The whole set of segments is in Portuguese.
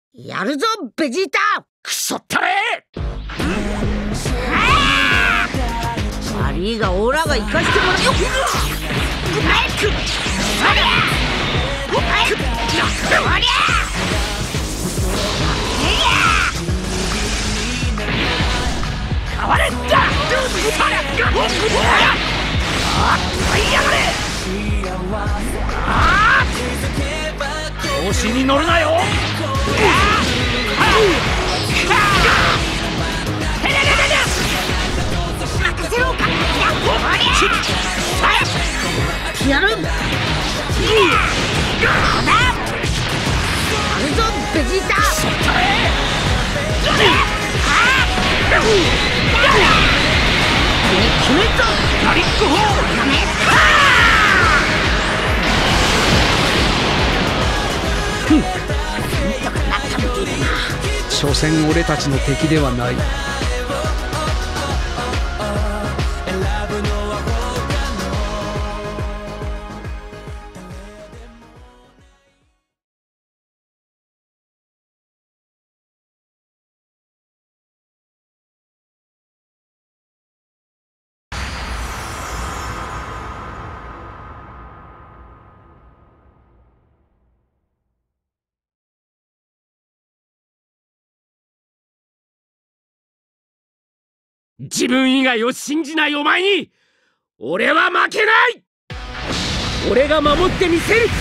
やるぞベジータ。 くそったれ。 悪いがオーラが生かしてもらうよ。 変われんだ。調子に乗るなよ。 任せろか。やる。やるぞベジータ。決めた。 ラリックホー。 所詮俺たちの敵ではない。 自分以外を信じないお前に俺は負けない。俺が守ってみせる。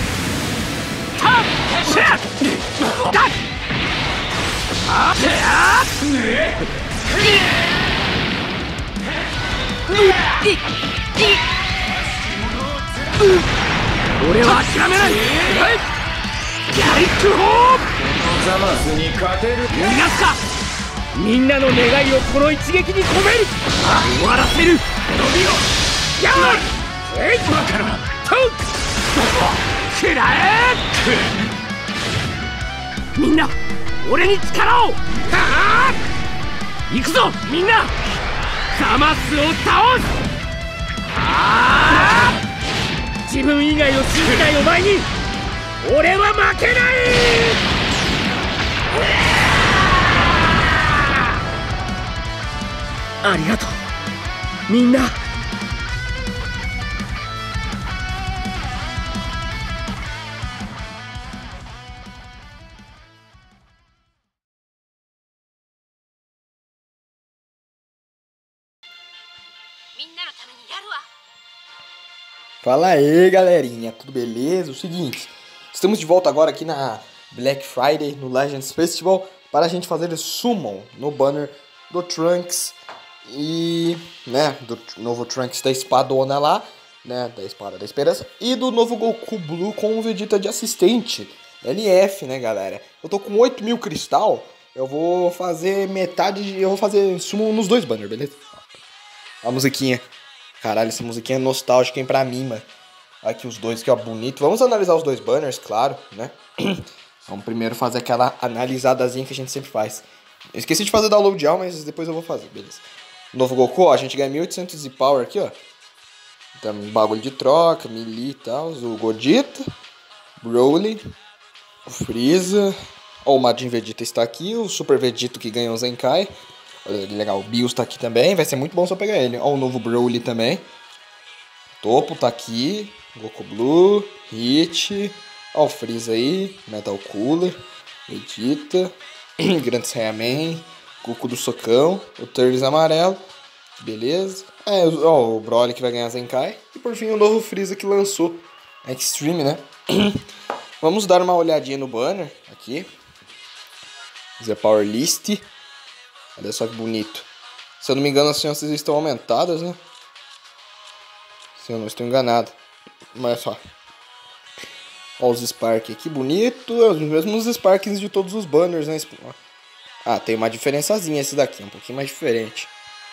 俺は諦めない。ギャリックホー。 ザマスに勝てる。 逃がすか。みんなの願いをこの一撃に込める。終わらせる。伸びろ。やーい。バカな。と食らえ。みんな俺に力を。行くぞみんな。ザマスを倒す。自分以外を信じないお前に俺は負けない。ありがとうみんな。 みんなのためにやるわ。 Fala aí, galerinha, tudo beleza? O seguinte, estamos de volta agora aqui na Black Friday, no Legends Festival, para a gente fazer Summon no banner do Trunks e, né, do novo Trunks da espadona lá, né, da espada da esperança, e do novo Goku Blue com o Vegeta de assistente, LF, né, galera? Eu tô com 8.000 cristal, eu vou fazer eu vou fazer Summon nos dois banners, beleza? A musiquinha. Caralho, essa musiquinha é nostálgica, hein, pra mim, mano. Aqui os dois, que ó, bonito. Vamos analisar os dois banners, claro, né? Vamos primeiro fazer aquela analisadazinha que a gente sempre faz. Eu esqueci de fazer download já, mas depois eu vou fazer, beleza. Novo Goku, ó, a gente ganha 1800 de power aqui, ó. Então, bagulho de troca, melee e tal. O Godita, Broly, o Freeza. Ó, o Majin Vegeta está aqui. O Super Vegeta que ganhou o Zenkai. Olha que legal, o Bills tá aqui também. Vai ser muito bom se eu pegar ele. Ó, o novo Broly também. Topo tá aqui. Goku Blue, Hit. Ó, o Freeza aí. Metal Cooler, Vegeta. Grand Saiyaman. Goku do Socão. O Turles amarelo. Beleza. Ó, o Broly que vai ganhar Zenkai. E por fim o novo Freeza que lançou. Extreme, né? Vamos dar uma olhadinha no banner aqui. The Power List. Olha só que bonito. Se eu não me engano, as chances estão aumentadas, né? Se eu não estou enganado. Mas só. Olha os Spark aqui, bonito. É os mesmos Sparks de todos os banners, né? Ah, tem uma diferençazinha esse daqui, um pouquinho mais diferente.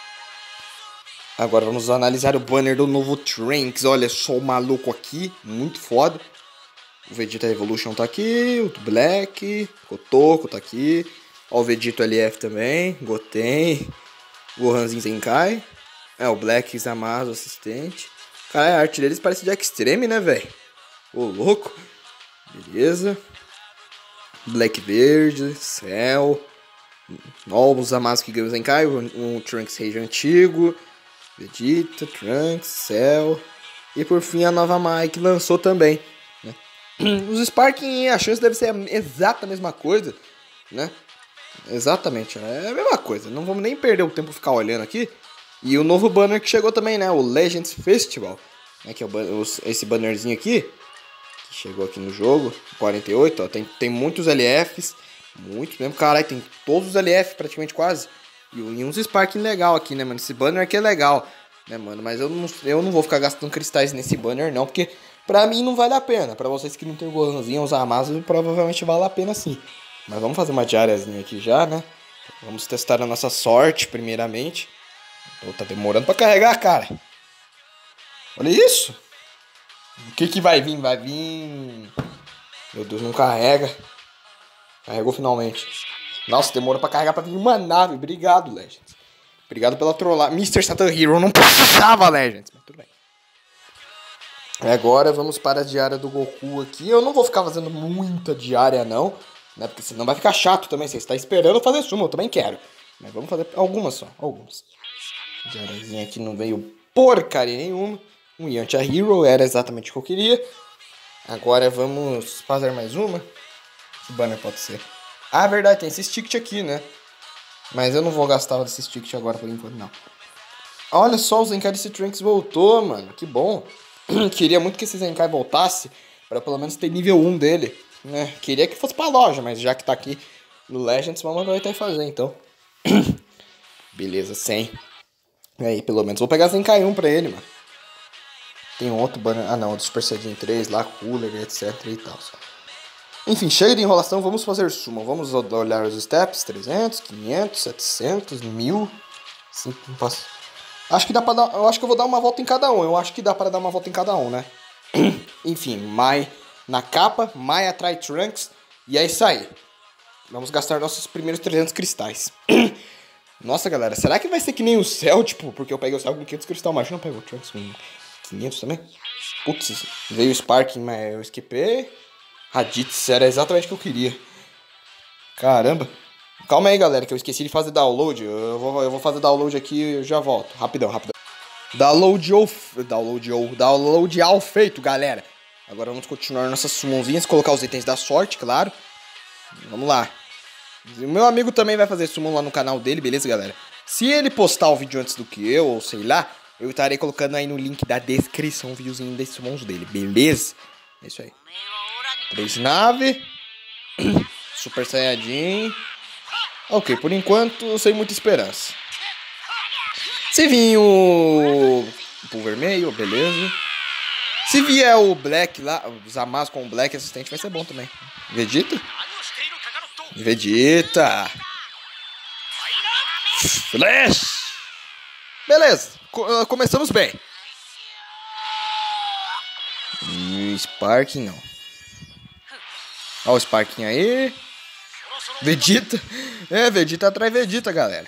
Agora vamos analisar o banner do novo Trunks. Olha só o maluco aqui, muito foda. O Vegeta Evolution tá aqui, o Black, Kotoko tá aqui. Ó, o Vegeta LF também, Goten, Gohanzinho Zenkai. O Black Zamasu, assistente. Cara, a arte deles parece de Extreme, né, velho? Ô, louco. Beleza. Black verde, Cell. Novos Zamasu que ganham Zenkai. Um Trunks Rage antigo. Vegeta, Trunks, Cell. E por fim a nova Mai que lançou também, né? Os Sparking, a chance deve ser exata a mesma coisa, né? Exatamente, é a mesma coisa. Não vamos nem perder o tempo ficar olhando aqui. E o novo banner que chegou também, né? O Legends Festival, né? Que é esse bannerzinho aqui, que chegou aqui no jogo, 48, ó. Tem muitos LFs, muitos mesmo, caralho, tem todos os LFs praticamente quase. E uns Sparking legal aqui, né, mano? Esse banner aqui é legal, né, mano? Mas eu não vou ficar gastando cristais nesse banner, não, porque pra mim não vale a pena. Pra vocês que não tem o Gohanzinho, os Zamasu, provavelmente vale a pena sim. Mas vamos fazer uma diáriazinha aqui já, né? Vamos testar a nossa sorte, primeiramente. Oh, tá demorando pra carregar, cara. Olha isso. O que vai vir? Vai vir... Meu Deus, não carrega. Carregou finalmente. Nossa, demorou pra carregar pra vir uma nave. Obrigado, Legends. Obrigado pela trollagem. Mr. Satan Hero não precisava, Legends. Mas tudo bem. Agora vamos para a diária do Goku aqui. Eu não vou ficar fazendo muita diária, não, né? Porque senão vai ficar chato também. Você está esperando fazer sumo, eu também quero. Mas vamos fazer algumas só. Algumas. Diáriazinha aqui não veio porcaria nenhuma. Um Yantia Hero era exatamente o que eu queria. Agora vamos fazer mais uma. Que banner pode ser? Ah, verdade, tem esse stick aqui, né? Mas eu não vou gastar desse stick agora por enquanto, não. Olha só, o Zenkai desse Trunks voltou, mano. Que bom. Queria muito que esse Zenkai voltasse, pra pelo menos ter nível 1 dele, né? Queria que fosse pra loja, mas já que tá aqui no Legends, vamos aproveitar e fazer, então. Beleza, 100. E aí, pelo menos vou pegar Zenkai 1 pra ele, mano. Tem outro banner... Ah, não, do Super Saiyajin 3 lá, Cooler, etc e tal. Enfim, chega de enrolação, vamos fazer suma. Vamos olhar os steps, 300, 500, 700, 1000. Acho que dá pra dar... Eu acho que eu vou dar uma volta em cada um. Eu acho que dá pra dar uma volta em cada um, né? Enfim, Mai na capa, Mai atrai Trunks. E é isso aí. Vamos gastar nossos primeiros 300 cristais. Nossa, galera, será que vai ser que nem o Cell, tipo... Porque eu peguei o Cell com 500 cristais, mas não pegou o Trunks com 500 também? Putz, veio o Sparking, mas eu esquipei. Raditz, era exatamente o que eu queria. Caramba. Calma aí, galera, que eu esqueci de fazer download. Eu vou fazer download aqui e eu já volto. Rapidão, rapidão. Download all feito, galera. Agora vamos continuar nossas summonzinhas. Colocar os itens da sorte, claro. Vamos lá. O meu amigo também vai fazer summon lá no canal dele, beleza, galera? Se ele postar o vídeo antes do que eu, ou sei lá, eu estarei colocando aí no link da descrição o videozinho desses summons dele, beleza? É isso aí. 3 nave. Super Saiyajin. Ok, por enquanto, sem muita esperança. Se vir o vermelho, beleza. Se vier o Black lá, o Zamasu com o Black assistente, vai ser bom também. Vegeta? Vegeta! Flash! Beleza, começamos bem. Sparking não. Olha o Sparking aí. Vegeta. É, Vegeta atrai Vegeta, galera.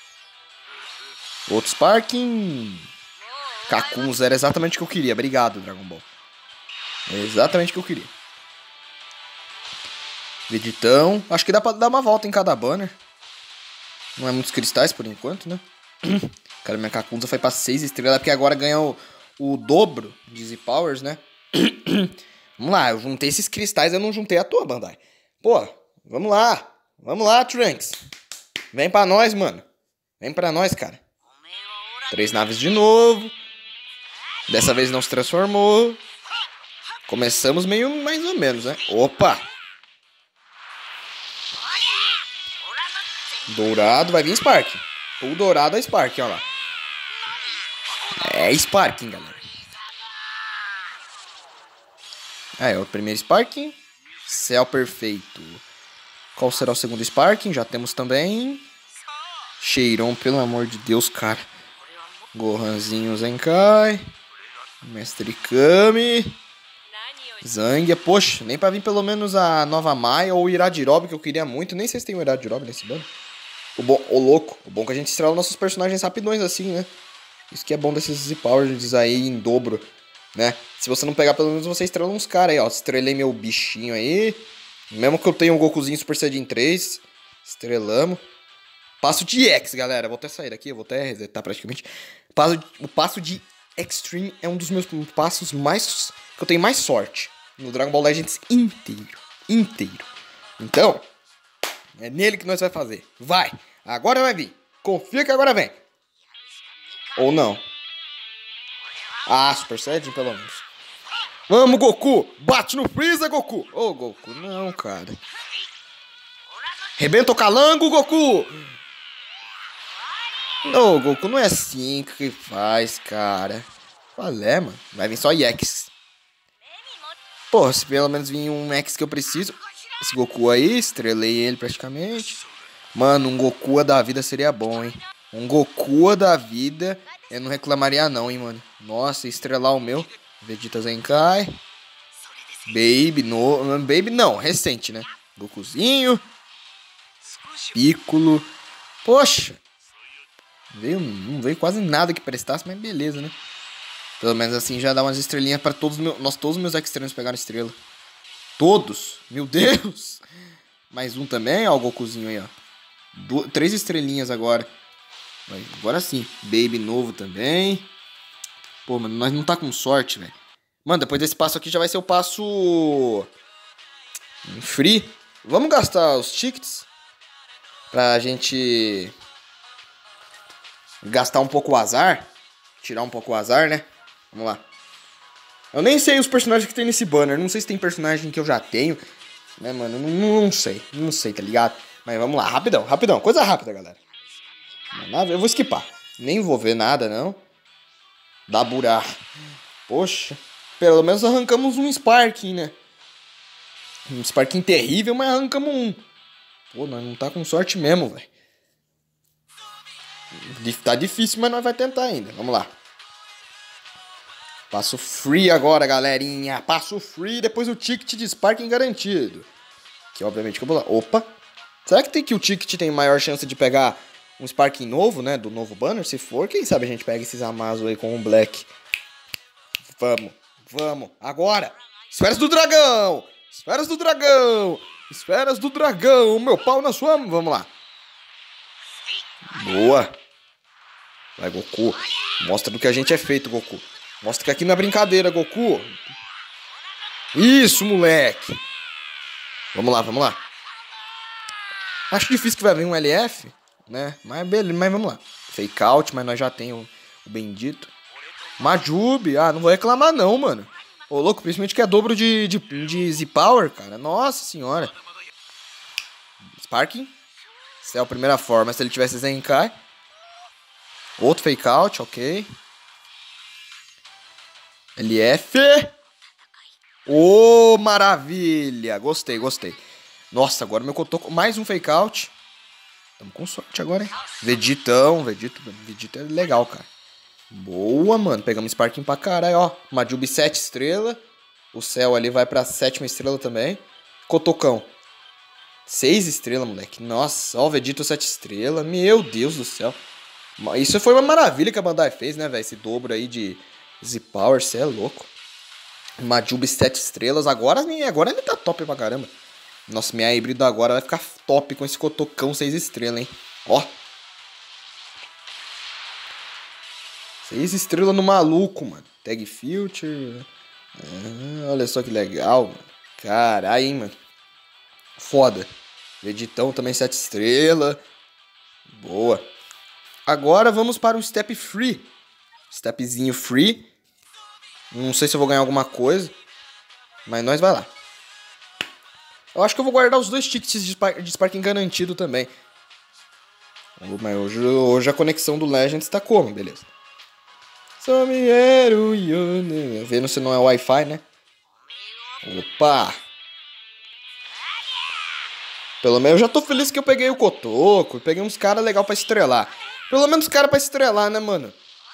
Outro Sparking. Kakun era exatamente o que eu queria. Obrigado, Dragon Ball. É exatamente o que eu queria. Vegetão. Acho que dá pra dar uma volta em cada banner. Não é muitos cristais por enquanto, né? Cara, minha Kakunza foi pra 6 estrelas. Porque agora ganha o dobro de Z-Powers, né? Vamos lá, eu juntei esses cristais. Eu não juntei à toa, Bandai. Pô, vamos lá. Vamos lá, Trunks. Vem pra nós, mano. Vem pra nós, cara. 3 naves de novo. Dessa vez não se transformou. Começamos meio mais ou menos, né? Opa! Dourado, vai vir Sparking. O dourado é Sparking, olha lá. É Sparking, galera. É o primeiro Sparking. Céu perfeito. Qual será o segundo Sparking? Já temos também. Cheiron, pelo amor de Deus, cara. Gohanzinho Zenkai. Mestre Kami. Zangia. Poxa, nem pra vir pelo menos a nova Mai ou o Irajirobe, que eu queria muito. Nem sei se tem o Irajirobe nesse bando. O louco. O bom é que a gente estrela nossos personagens rapidões assim, né? Isso que é bom desses Z-Powers aí em dobro, né? Se você não pegar, pelo menos você estrela uns caras aí, ó. Estrelei meu bichinho aí. Mesmo que eu tenha um Gokuzinho Super Saiyajin 3. Estrelamos. Passo de X, galera. Vou até sair daqui, eu vou até resetar praticamente. O passo de Extreme é um dos meus passos mais... que eu tenho mais sorte no Dragon Ball Legends inteiro. Então, é nele que nós vai fazer. Vai! Agora vai vir. Confia que agora vem. Ou não. Ah, Super Saiyajin pelo menos. Vamos, Goku! Bate no Freeza, Goku! Ô, Goku, não, cara. Rebenta o calango, Goku! Ô, Goku, não é assim que faz, cara. Qual é, mano? Vai vir só EX. Pô, se pelo menos vir um X que eu preciso. Esse Goku aí, estrelei ele praticamente. Mano, um Goku da vida seria bom, hein? Um Goku da vida, eu não reclamaria não, hein, mano. Nossa, estrelar o meu. Vegeta Zenkai. Baby não, recente, né? Gokuzinho. Piccolo. Poxa. Não veio quase nada que prestasse, mas beleza, né? Pelo menos assim já dá umas estrelinhas pra todos os meus extremos pegaram estrela. Todos? Meu Deus! Mais um também, ó, o Gokuzinho aí, ó. 3 estrelinhas agora. Agora sim. Baby novo também. Pô, mano, nós não tá com sorte, velho. Mano, depois desse passo aqui já vai ser o passo... free. Vamos gastar os tickets pra gente... gastar um pouco o azar. Tirar um pouco o azar, né? Vamos lá. Eu nem sei os personagens que tem nesse banner. Não sei se tem personagem que eu já tenho. Né, mano? Não sei. Não sei, tá ligado? Mas vamos lá. Rapidão. Coisa rápida, galera. Eu vou skipar. Nem vou ver nada, não. Daburá. Poxa. Pelo menos arrancamos um Sparking, né? Um Sparking terrível, mas arrancamos um. Pô, nós não tá com sorte mesmo, velho. Tá difícil, mas nós vai tentar ainda. Vamos lá. Passo free agora, galerinha. Passo free, depois o ticket de Sparking garantido. Que obviamente que eu vou lá. Opa. Será que o ticket tem maior chance de pegar um Sparking novo, né? Do novo banner? Se for, quem sabe a gente pega esses Amazo aí com o Black. Vamos. Agora. Esferas do dragão. Esferas do dragão. Meu pau na sua... Vamos lá. Boa. Vai, Goku. Mostra do que a gente é feito, Goku. Mostra que aqui não é brincadeira, Goku. Isso, moleque. Vamos lá. Acho difícil que vai vir um LF, né? Mas beleza, mas vamos lá. Fake out, mas nós já temos o bendito. Majube. Ah, não vou reclamar não, mano. Ô, louco, principalmente que é dobro de Z-Power, cara. Nossa senhora. Sparking. Essa é a primeira forma. Se ele tivesse Zenkai. Outro fake out, ok. LF. Ô, maravilha. Gostei. Nossa, agora meu Kotoko. Mais um fake out. Tamo com sorte agora, hein? Vegeta é legal, cara. Boa, mano. Pegamos Sparking pra caralho, ó. Majube 7 estrelas. O céu ali vai pra 7ª estrela também. Kotokão. 6 estrelas, moleque. Nossa, ó, o Vegeta 7 estrelas. Meu Deus do céu. Isso foi uma maravilha que a Bandai fez, né, velho? Esse dobro aí de Z-Power, cê é louco. Majube 7 estrelas. Agora ele tá top pra caramba. Nossa, minha híbrido agora vai ficar top com esse Kotokão 6 estrelas, hein? Ó. 6 estrelas no maluco, mano. Tag Future. Olha só que legal, mano. Caralho, hein, mano. Foda. Vegetão também 7 estrelas. Boa. Agora vamos para o step free. Stepzinho free. Não sei se eu vou ganhar alguma coisa. Mas nós vai lá. Eu acho que eu vou guardar os 2 tickets de Sparking garantido também. Mas hoje a conexão do Legends tá como, beleza. Vendo se não é Wi-Fi, né? Opa! Pelo menos eu já tô feliz que eu peguei o Kotoko. Peguei uns caras legais pra estrelar. Pelo menos cara pra estrelar, né, mano?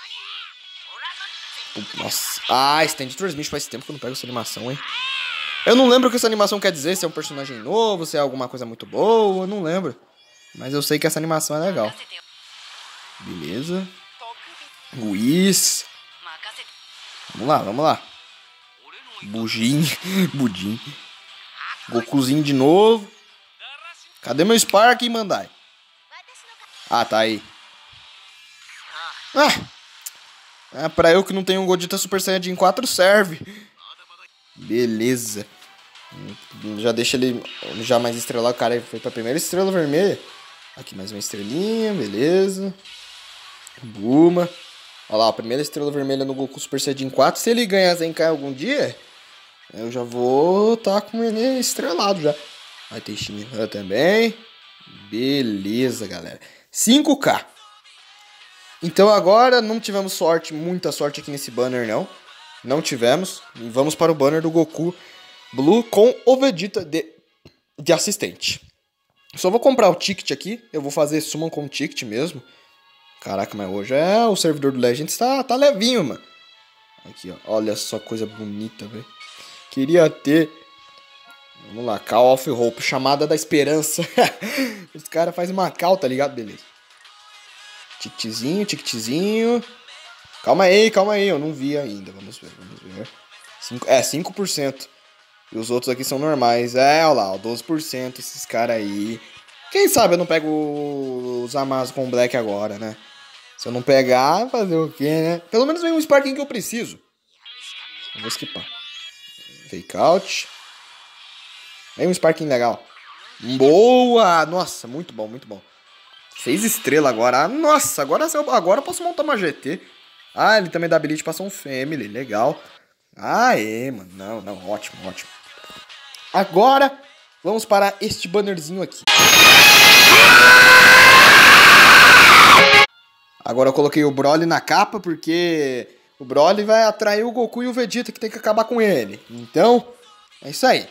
Nossa. Ah, Stand Transmission faz tempo que eu não pego essa animação, hein? Eu não lembro o que essa animação quer dizer. Se é um personagem novo, se é alguma coisa muito boa. Eu não lembro. Mas eu sei que essa animação é legal. Beleza. Whis. Vamos lá. Budim. Gokuzinho de novo. Cadê meu Spark, hein, Bandai? Ah, tá aí. Pra eu que não tenho um Godita Super Saiyajin 4 serve. Beleza. Já deixa ele já mais estrelado. O cara foi pra primeira estrela vermelha. Aqui mais uma estrelinha, beleza. Buma. Olha lá, a primeira estrela vermelha no Goku Super Saiyajin 4. Se ele ganhar Zenkai algum dia, eu já vou tá com ele estrelado já. Vai ter Shinhan também. Beleza, galera. 5K. Então agora não tivemos sorte, muita sorte aqui nesse banner não. Não tivemos. E vamos para o banner do Goku Blue com o Vegeta de assistente. Só vou comprar o ticket aqui. Eu vou fazer summon com o ticket mesmo. Caraca, mas hoje o servidor do Legends tá levinho, mano. Aqui, ó. Olha só coisa bonita, velho. Queria ter... Vamos lá, Call of Hope, chamada da esperança. Os caras fazem uma call, tá ligado? Beleza. Ticketzinho. Calma aí, eu não vi ainda. Vamos ver. 5%. E os outros aqui são normais. Olha lá, ó, 12%. Esses caras aí. Quem sabe eu não pego os Amazon com Black agora, né? Se eu não pegar, fazer o quê, né? Pelo menos vem um Sparking que eu preciso. Eu vou skipar. Fake out. Vem um Sparking legal. Boa! Nossa, muito bom. 6 estrelas agora. Nossa, agora eu posso montar uma GT. Ah, ele também dá habilidade para um Family. Legal. Aê, mano. Não, ótimo. Agora, vamos para este bannerzinho aqui. Agora eu coloquei o Broly na capa, porque o Broly vai atrair o Goku e o Vegeta, que tem que acabar com ele. Então, é isso aí.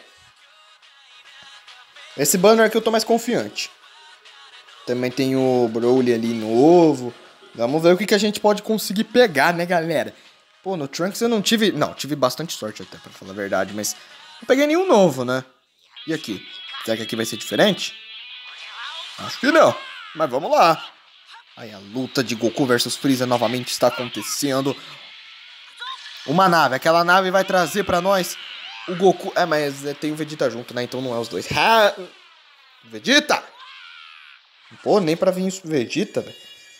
Esse banner aqui eu tô mais confiante. Também tem o Broly ali novo. Vamos ver o que a gente pode conseguir pegar, né, galera? Pô, no Trunks eu não tive... Não, tive bastante sorte até, pra falar a verdade, mas... Não peguei nenhum novo, né? E aqui? Será que aqui vai ser diferente? Acho que não. Mas vamos lá. Aí a luta de Goku versus Freeza novamente está acontecendo. Uma nave. Aquela nave vai trazer pra nós o Goku... mas tem o Vegeta junto, né? Então não é os dois. Vegeta! Pô, nem pra vir o Vegeta, velho.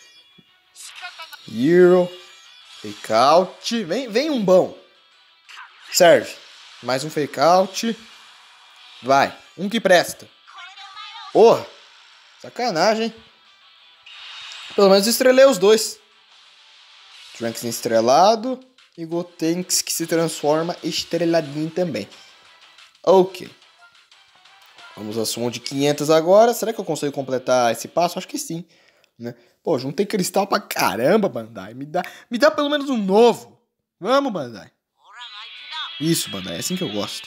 Hero. Fake out. Vem um bom. Serve. Mais um fake out. Vai. Um que presta. Porra. Sacanagem, hein? Pelo menos estrelei os dois. Trunks estrelado. E Gotenks que se transforma estreladinho também. Ok. Vamos a summon de 500 agora. Será que eu consigo completar esse passo? Acho que sim, né? Pô, juntei cristal pra caramba, Bandai. Me dá pelo menos um novo. Vamos, Bandai. Isso, Bandai. É assim que eu gosto.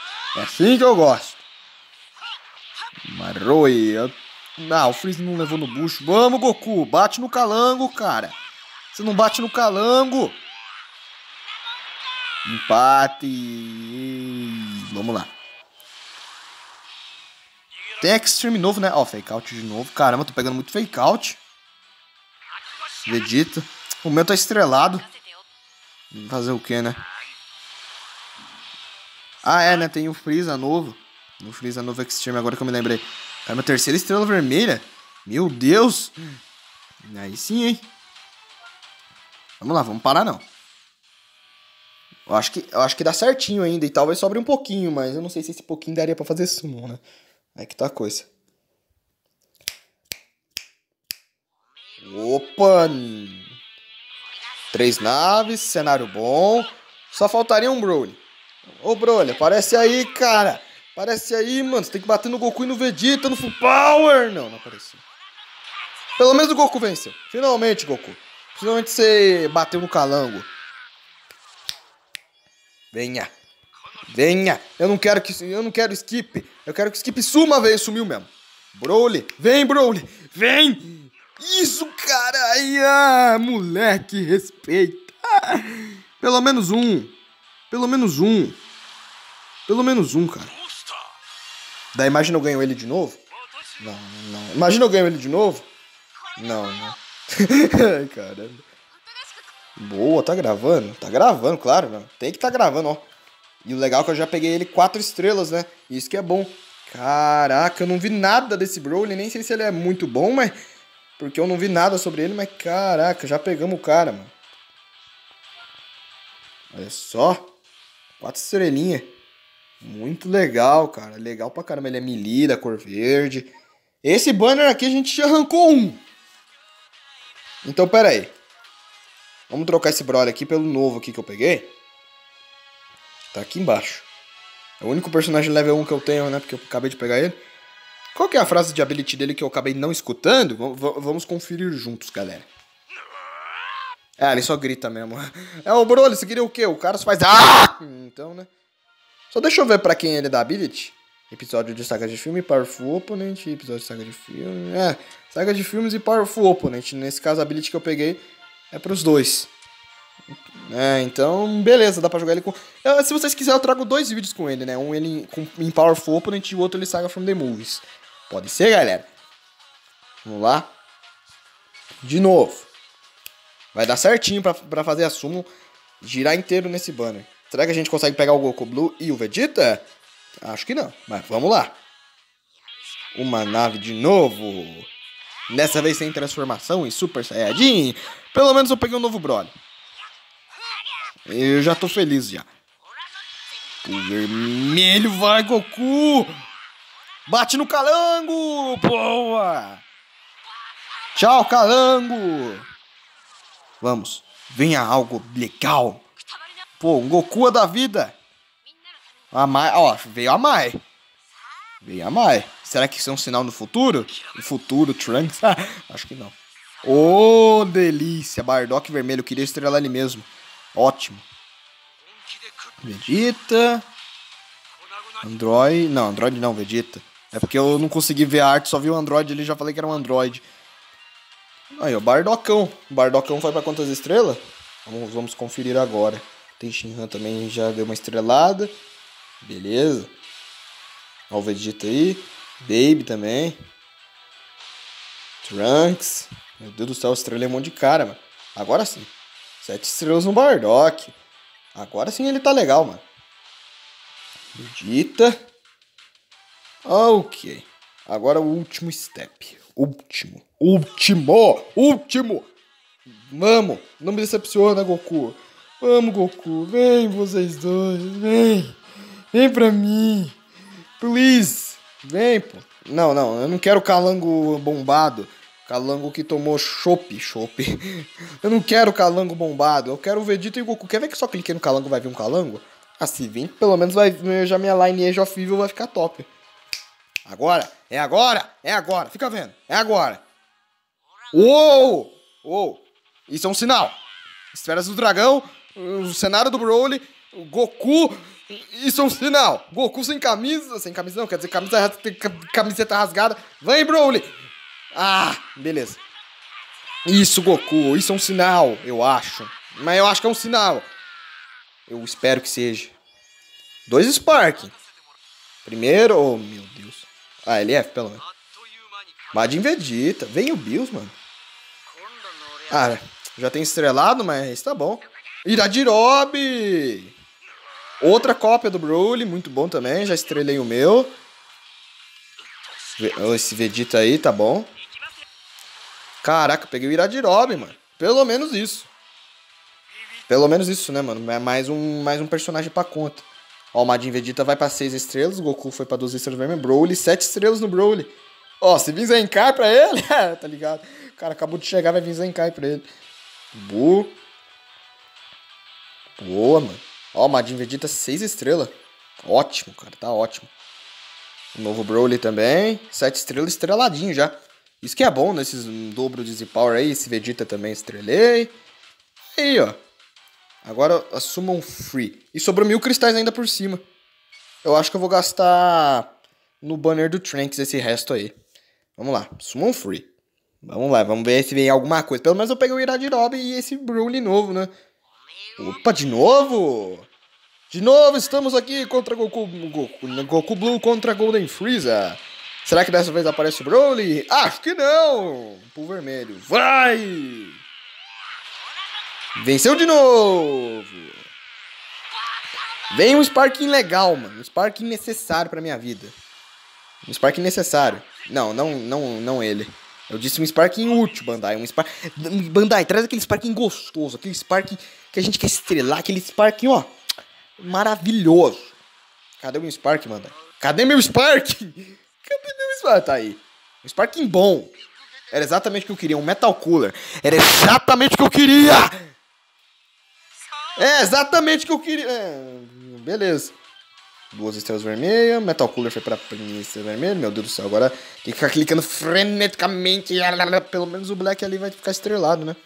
Maroi. O Freeze não levou no bucho. Vamos, Goku. Bate no calango, cara. Você não bate no calango. Empate. Vamos lá. Tem Extreme novo, né? Ó, fake out de novo. Caramba, tô pegando muito fake out. Vegeta. O meu tá estrelado. Fazer o que, né? Né? Tem o Freeza novo. O Freeza novo Extreme, agora que eu me lembrei. Cara, minha terceira estrela vermelha. Meu Deus. Aí sim, hein? Vamos lá, vamos parar não. Eu acho que dá certinho ainda. E talvez sobre um pouquinho, mas eu não sei se esse pouquinho daria pra fazer summon, né? Aí que tá a coisa. Opa! 3 naves, cenário bom. Só faltaria um Broly. Ô, Broly, aparece aí, cara. Aparece aí, mano. Você tem que bater no Goku e no Vegeta, no Full Power. Não apareceu. Pelo menos o Goku venceu. Finalmente, Goku. Finalmente você bateu no calango. Venha. Eu não quero skip. Eu quero que o skip suma, velho. Sumiu mesmo. Broly. Vem, Broly. Vem. Isso, cara. Ai, moleque, respeita. Pelo menos um, cara. Daí imagina eu ganho ele de novo? Não. Imagina eu ganho ele de novo? Não. Ai, caramba. Boa, tá gravando? Tá gravando, claro, não. Tem que tá gravando, ó. E o legal é que eu já peguei ele 4 estrelas, né? Isso que é bom. Caraca, eu não vi nada desse Broly, nem sei se ele é muito bom, mas... Porque eu não vi nada sobre ele, mas caraca, já pegamos o cara, mano. Olha só. 4 estrelinhas. Muito legal, cara. Legal pra caramba. Ele é melee da cor verde. Esse banner aqui a gente já arrancou um. Então, pera aí. Vamos trocar esse Broly aqui pelo novo aqui que eu peguei. Tá aqui embaixo. É o único personagem level 1 que eu tenho, né? Porque eu acabei de pegar ele. Qual que é a frase de ability dele que eu acabei não escutando? Vamos conferir juntos, galera. Ah, ele só grita mesmo. É o Broly, você queria o quê? O cara só faz... Ah! Então, né? Só deixa eu ver pra quem ele dá ability. Episódio de saga de filme, Powerful Opponent. Episódio de saga de filme... saga de filmes e Powerful Opponent. Nesse caso, a ability que eu peguei é pros dois. Então, beleza, dá pra jogar ele com... Se vocês quiserem, eu trago 2 vídeos com ele, né? Um ele em Powerful Opponent e o outro ele Saga from the Movies. Pode ser, galera? Vamos lá. De novo. Vai dar certinho pra fazer a summon girar inteiro nesse banner. Será que a gente consegue pegar o Goku Blue e o Vegeta? Acho que não, mas vamos lá. Uma nave de novo. Dessa vez sem transformação em Super Saiyajin. Pelo menos eu peguei um novo Broly. Eu já tô feliz já. O vermelho vai, Goku! Bate no calango! Boa! Tchau, calango! Vamos, venha algo legal. Pô, um Goku da vida. A Mai, ó, veio a Mai. Veio a Mai. Será que isso é um sinal no futuro? No futuro, Trunks? Acho que não. Ô, delícia. Bardock vermelho, eu queria estrelar ele mesmo. Ótimo. Vegeta. Android. Não, Android não, Vegeta. É porque eu não consegui ver a arte, só vi o Android ali, já falei que era um Android. Aí, o Bardocão. O Bardocão foi pra quantas estrelas? Vamos conferir agora. Tem Shinhan também, já deu uma estrelada. Beleza. Olha o Vegeta aí. Baby também. Trunks. Meu Deus do céu, eu estrelei um monte de cara, mano. Agora sim. 7 estrelas no Bardock. Agora sim ele tá legal, mano. Vegeta. Ok. Agora o último step. Último. Vamos. Não me decepciona, Goku. Vamos, Goku. Vem, vocês dois. Vem. Vem pra mim. Please. Vem, pô. Não. Eu não quero calango bombado. Calango que tomou chope. Eu não quero calango bombado. Eu quero o Vegeta e o Goku. Quer ver que só cliquei no calango vai vir um calango? Ah, se vir, pelo menos vai já minha line Age of Evil vai ficar top. Agora. É agora. Fica vendo. É agora. Uou. Isso é um sinal. Esferas do dragão. O cenário do Broly. O Goku. Isso é um sinal. Goku sem camisa. Sem camisa não, quer dizer camiseta rasgada. Vem, Broly. Ah, beleza. Isso, Goku. Isso é um sinal, eu acho. Mas eu acho que é um sinal. Eu espero que seja. 2 Spark. Primeiro... Oh, meu Deus. Ah, LF, pelo menos. Majin Vegeta. Vem o Bills, mano. Ah, já tem estrelado, mas tá bom. Irajirobe. Outra cópia do Broly. Muito bom também. Já estrelei o meu. Esse Vegeta aí, tá bom. Caraca, peguei o Irajirobe, mano. Pelo menos isso. né, mano? É mais um personagem pra conta. Ó, o Majin Vegeta vai pra 6 estrelas. O Goku foi pra 12 estrelas mesmo. Broly, 7 estrelas no Broly. Ó, se vir Zenkai pra ele... tá ligado? O cara acabou de chegar, vai vir Zenkai pra ele. Boa, mano. Ó, o Majin Vegeta, 6 estrelas. Ótimo, cara. Tá ótimo. O novo Broly também. 7 estrelas, estreladinho já. Isso que é bom nesses dobro de Z-Power aí. Esse Vegeta também estrelei. Aí, ó. Agora a Summon Free. E sobrou 1000 cristais ainda por cima. Eu acho que eu vou gastar no banner do Trunks esse resto aí. Vamos lá. Summon Free. Vamos lá. Vamos ver se vem alguma coisa. Pelo menos eu peguei o Irajirobe e esse Broly novo, né? Opa, de novo? De novo, estamos aqui contra Goku Blue contra Golden Freeza. Será que dessa vez aparece o Broly? Acho que não. Pro vermelho. Vai! Venceu de novo. Vem um Sparking legal, mano. Um Sparking necessário pra minha vida. Um Sparking necessário. Não ele. Eu disse um Sparking útil, Bandai. Bandai, traz aquele Sparking gostoso. Aquele Sparking que a gente quer estrelar. Aquele Sparking, ó. Maravilhoso. Cadê o meu Sparking, Bandai? Cadê meu Sparking? Cadê meu Sparking? Tá aí. Um Sparking bom. Era exatamente o que eu queria. Um Metal Cooler. Era exatamente o que eu queria. É exatamente o que eu queria. Beleza. 2 estrelas vermelhas. Metal Cooler foi pra primeira estrela vermelha. Meu Deus do céu. Agora tem que ficar clicando freneticamente. Pelo menos o Black ali vai ficar estrelado, né?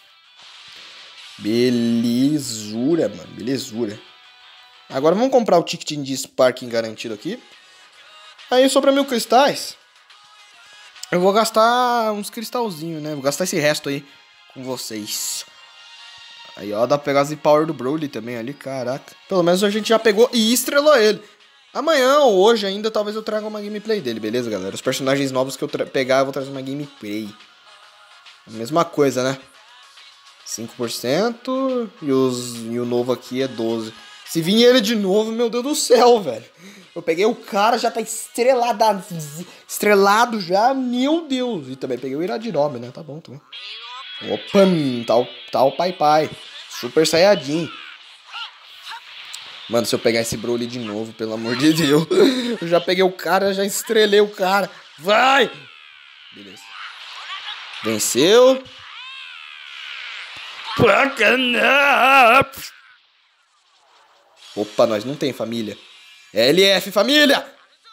Belezura, mano. Belezura. Agora vamos comprar o ticket de Sparking garantido aqui. Aí sobra 1000 cristais. Eu vou gastar uns cristalzinhos, né? Vou gastar esse resto aí com vocês. Aí, ó, dá pra pegar as power do Broly também ali, caraca. Pelo menos a gente já pegou e estrelou ele. Amanhã ou hoje ainda, talvez eu traga uma gameplay dele, beleza, galera? Os personagens novos que eu pegar, eu vou trazer uma gameplay. A mesma coisa, né? 5% e o novo aqui é 12%. Se vir ele de novo, meu Deus do céu, velho. Eu peguei o cara, já tá estrelado já, meu Deus. E também peguei o Iradirobe, né? Tá bom também. Opa, tá o pai. Super Saiyajin. Mano, se eu pegar esse Broly de novo, pelo amor de Deus. Eu já peguei o cara, já estrelei o cara. Vai! Beleza. Venceu. Opa, nós não tem família. LF, família!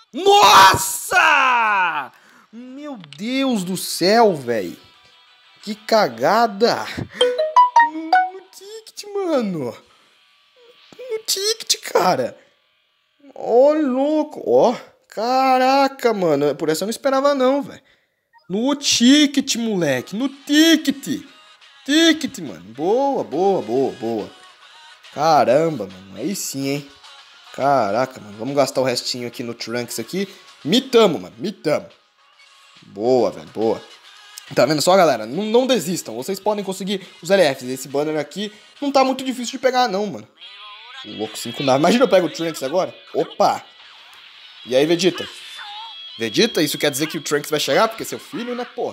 Nossa! Meu Deus do céu, velho. Que cagada. No ticket, mano. No ticket, cara. Ó, louco. Ó, caraca, mano. Por essa eu não esperava não, velho. No ticket, moleque. No ticket. Ticket, mano. Boa. Caramba, mano. Aí sim, hein. Caraca, mano. Vamos gastar o restinho aqui no Trunks aqui. Mitamo, mano. Mitamo. Boa, velho. Boa. Tá vendo só, galera? Não desistam. Vocês podem conseguir os LFs. Esse banner aqui não tá muito difícil de pegar, não, mano. Louco, 5 naves. Imagina eu pego o Trunks agora. Opa. E aí, Vegeta? Vegeta, isso quer dizer que o Trunks vai chegar? Porque é seu filho, né, pô?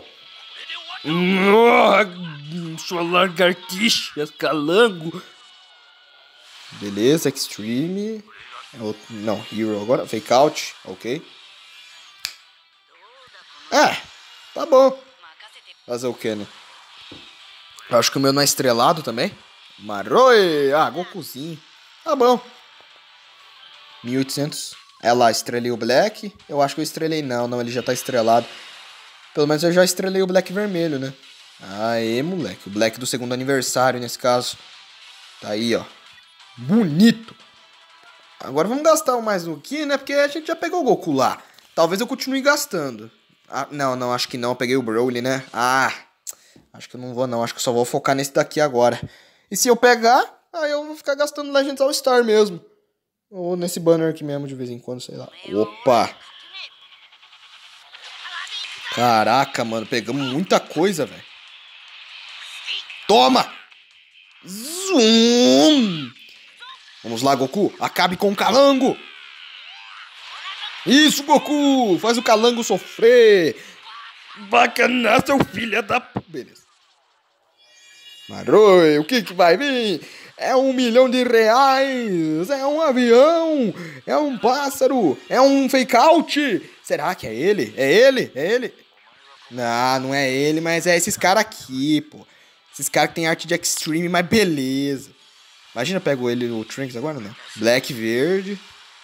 Sua lagartixa, calango. Beleza, Extreme. Não, Hero agora. Fake Out, ok. Tá bom. Fazer o que, né? Eu acho que o meu não é estrelado também. Maroi! Gokuzinho. Tá bom. 1800. Lá, estrelei o Black. Eu acho que eu estrelei não, ele já tá estrelado. Pelo menos eu já estrelei o Black vermelho, né? Aê, moleque. O Black do segundo aniversário, nesse caso. Tá aí, ó. Bonito. Agora vamos gastar mais um aqui, né? Porque a gente já pegou o Goku lá. Talvez eu continue gastando. Não, acho que não. Eu peguei o Broly, né? Acho que eu não vou, não. Acho que eu só vou focar nesse daqui agora. E se eu pegar, aí eu vou ficar gastando Legends All Star mesmo. Ou nesse banner aqui mesmo, de vez em quando, sei lá. Opa! Caraca, mano. Pegamos muita coisa, velho. Toma! Zoom! Vamos lá, Goku. Acabe com o calango! Isso, Goku! Faz o calango sofrer! Bacana, seu filho da... Beleza. Maroi, o que vai vir? É R$1 milhão, é um avião, é um pássaro, é um fake out. Será que é ele? É ele? Não é ele, mas é esses caras aqui, pô. Esses caras que tem arte de Extreme, mas beleza. Imagina, eu pego ele no Trunks agora, né? Black, verde.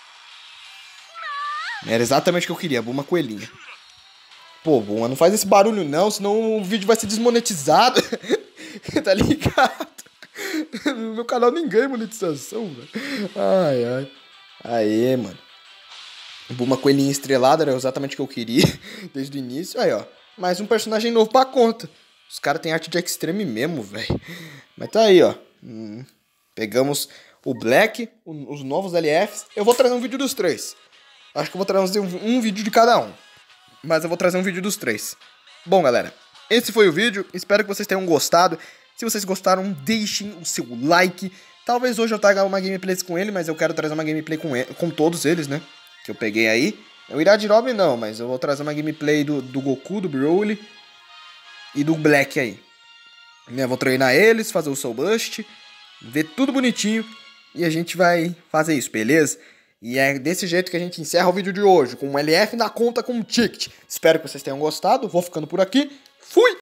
Era exatamente o que eu queria, Bulma coelhinha. Pô, Bulma, não faz esse barulho não, senão o vídeo vai ser desmonetizado. Tá ligado? No meu canal nem ganha monetização, velho. Ai. Aê, mano. Bulma coelhinha estrelada era exatamente o que eu queria desde o início. Aí, ó. Mais um personagem novo pra conta. Os caras têm arte de Extreme mesmo, velho. Mas tá aí, ó. Pegamos o Black, os novos LFs. Eu vou trazer um vídeo dos três. Acho que eu vou trazer um vídeo de cada um. Mas eu vou trazer um vídeo dos três. Bom, galera, esse foi o vídeo. Espero que vocês tenham gostado. Se vocês gostaram, deixem o seu like. Talvez hoje eu traga uma gameplay com ele, mas eu quero trazer uma gameplay com todos eles, né? Que eu peguei aí. O Irajirobe não, mas eu vou trazer uma gameplay do Goku, do Broly e do Black aí. Eu vou treinar eles, fazer o Soul Bust, ver tudo bonitinho e a gente vai fazer isso, beleza? E é desse jeito que a gente encerra o vídeo de hoje, com um LF na conta com um ticket. Espero que vocês tenham gostado, vou ficando por aqui. Fui!